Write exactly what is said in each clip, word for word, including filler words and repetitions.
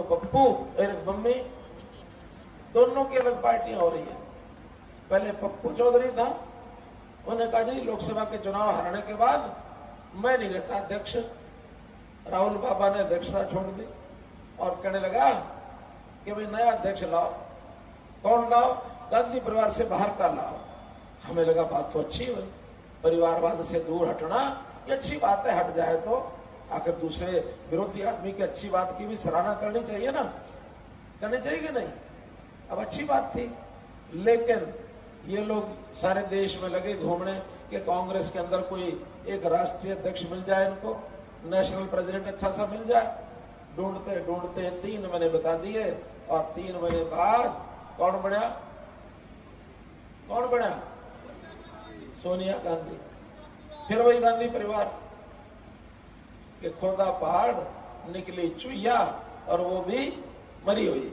पप्पू और एक मम्मी, दोनों की अलग पार्टियां हो रही है। पहले पप्पू चौधरी था, उन्होंने कहा जी लोकसभा के चुनाव हारने के बाद मैं नहीं रहता अध्यक्ष। राहुल बाबा ने अध्यक्षता छोड़ दी और कहने लगा कि भाई नया अध्यक्ष लाओ। कौन लाओ? गांधी परिवार से बाहर का लाओ। हमें लगा बात तो अच्छी है, परिवारवाद से दूर हटना ये अच्छी बात है, हट जाए तो आखिर दूसरे विरोधी आदमी की अच्छी बात की भी सराहना करनी चाहिए ना, करनी चाहिए कि नहीं? अब अच्छी बात थी, लेकिन ये लोग सारे देश में लगे घूमने कि कांग्रेस के अंदर कोई एक राष्ट्रीय अध्यक्ष मिल जाए, इनको नेशनल प्रेसिडेंट अच्छा सा मिल जाए। ढूंढते ढूंढते तीन महीने बता दिए और तीन महीने बाद कौन बना? कौन बना? सोनिया गांधी। फिर वही गांधी परिवार के खोदा पहाड़ निकली चुईया और वो भी मरी हुई।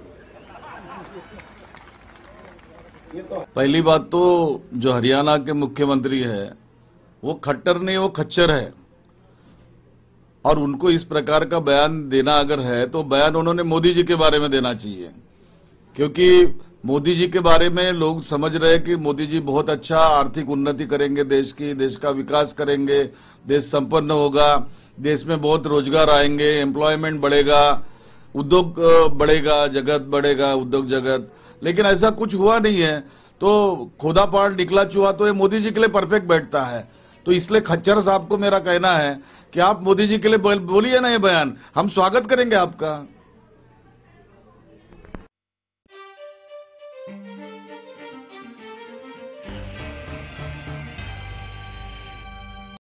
ये तो पहली बात तो जो हरियाणा के मुख्यमंत्री है वो खट्टर नहीं, वो खच्चर है। और उनको इस प्रकार का बयान देना अगर है तो बयान उन्होंने मोदी जी के बारे में देना चाहिए, क्योंकि मोदी जी के बारे में लोग समझ रहे हैं कि मोदी जी बहुत अच्छा आर्थिक उन्नति करेंगे, देश की देश का विकास करेंगे, देश संपन्न होगा, देश में बहुत रोजगार आएंगे, एम्प्लॉयमेंट बढ़ेगा, उद्योग बढ़ेगा, जगत बढ़ेगा, उद्योग जगत। लेकिन ऐसा कुछ हुआ नहीं है। तो खोदा पहाड़ निकला चूहा तो ये मोदी जी के लिए परफेक्ट बैठता है। तो इसलिए खच्चर साहब को मेरा कहना है कि आप मोदी जी के लिए बोलिए ना ये बयान, हम स्वागत करेंगे आपका।